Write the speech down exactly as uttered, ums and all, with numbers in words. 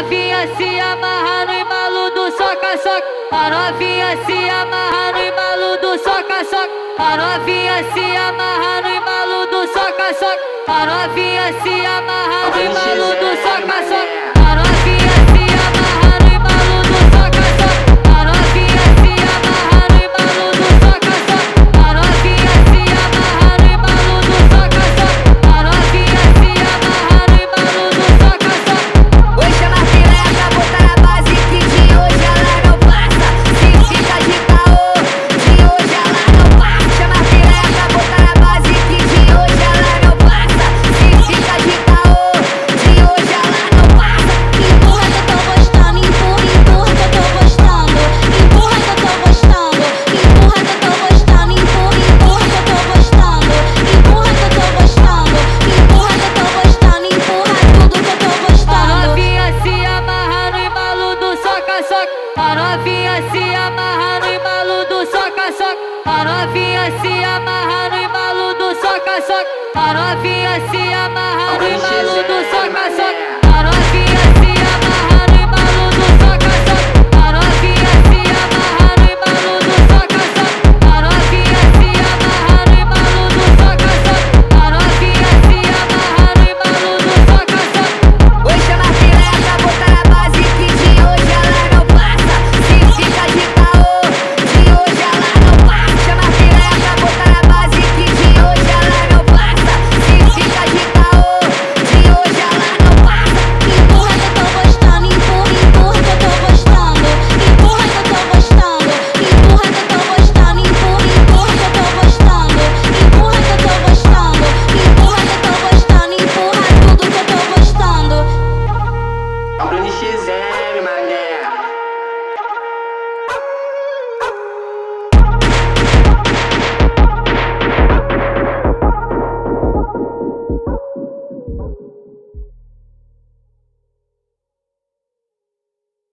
novinha se amarra no embalo do soca-soca. A novinha se amarra no embalo do soca-soca. A novinha se amarra no embalo do soca-soca. A novinha se amarra no embalo do soca-soca. A novinha se amarra no embalo do soca-soca. A novinha se amarra no embalo do soca-soca. A novinha se amarra no embalo do soca-soca. A novinha se amarra no embalo do soca-soca. Vou chamar piranha pra botar na base que de hoje ela não passa. Se fica de caô, de hoje ela não passa. Chama piranha pra botar na base que de hoje ela não passa. Se fica de caô, de hoje ela não passa. Empurra que eu tô gostando, empurra, empurra que eu tô gostando. Empurra que eu tô gostando, empurra que eu tô gostando. Empurra, empurra que eu tô gostando. Empurra que eu tô gostando, empurra que eu tô gostando. Empurra tudo que eu tô A gostando. novinha se amarra no embalo do soca-soca. A novinha se amarra no embalo do soca-soca. A novinha se amarra no embalo do soca-soca. A novinha se amarra no embalo do soca-soca. A novinha se amarra no embalo do soca-soca. A novinha se amarra no embalo do soca-soca. A novinha se amarra no embalo do soca-soca. A novinha se amarra no embalo do soca-soca. Vou chamar piranha pra botar na base que de hoje ela não passa. Se fica de caô, de hoje ela não passa. Chama piranha pra botar na base que de hoje ela não passa. Se fica de caô, de hoje ela não passa. Empurra que eu tô gostando, empurra, empurra que eu tô gostando. Empurra que eu tô gostando, empurra que eu tô gostando. Empurra, empurra que eu tô gostando. Empurra que eu tô gostando, empurra que eu tô gostando. Empurra tudo que eu tô gostando. Bruno X